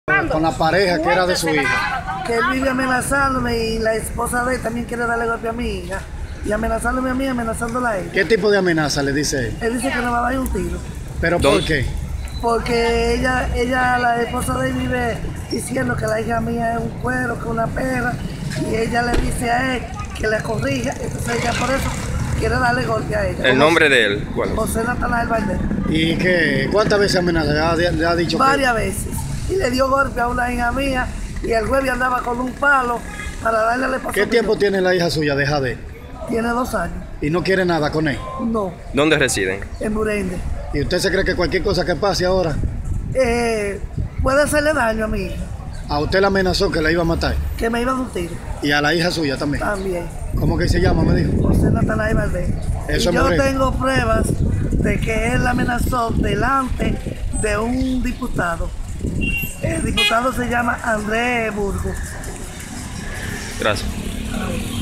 Con la pareja que era de su hija. Que él vive amenazándome y la esposa de él también quiere darle golpe a mi hija. Y amenazándome a mí, amenazándola a él. ¿Qué tipo de amenaza le dice él? Él dice que nos va a dar un tiro. ¿Pero por qué? Porque la esposa de él vive diciendo que la hija mía es un cuero, que es una perra. Y ella le dice a él que la corrija. Entonces ella por eso quiere darle golpe a ella. ¿El nombre de él cuál es? José Natanael Valdés. ¿Y qué? ¿Cuántas veces amenaza? ¿Le ha dicho Varias veces. Y le dio golpe a una hija mía y el jueves andaba con un palo para darle a la esposa. ¿Qué tiempo tiene la hija suya de Jade? Tiene 2 años. ¿Y no quiere nada con él? No, ¿Dónde residen? en Burende. ¿Y usted se cree que cualquier cosa que pase ahora, Puede hacerle daño a mi hija, a usted la amenazó que la iba a matar? que me iba a dar un tiro ¿Y a la hija suya también? también. ¿Cómo que se llama, me dijo? José Natanael Valdés. Eso Y yo me tengo pruebas de que él la amenazó delante de un diputado. El diputado se llama Andrés Burgos. Gracias.